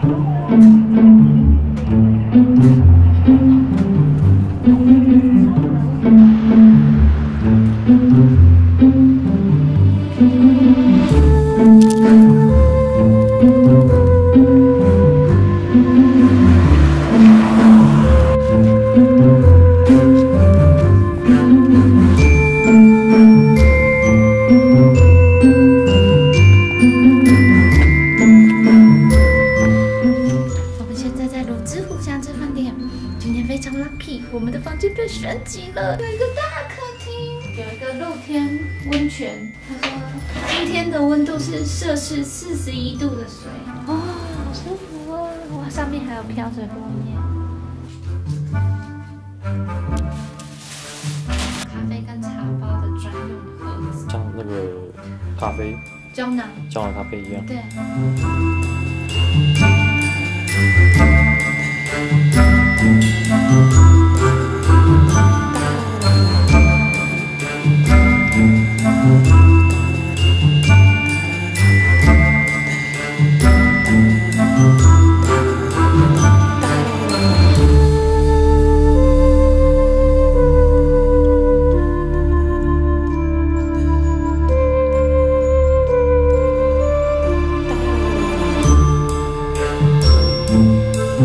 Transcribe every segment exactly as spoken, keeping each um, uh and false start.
我们的房间被升级了，有一个大客厅，有一个露天温泉。他说今天的温度是摄氏四十一度的水，哦，好舒服哦！哇，上面还有飘着落叶。咖啡跟茶包的专用盒子， 像那个咖啡胶囊， 胶囊咖啡一样。 对。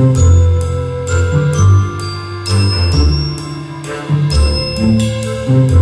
嗯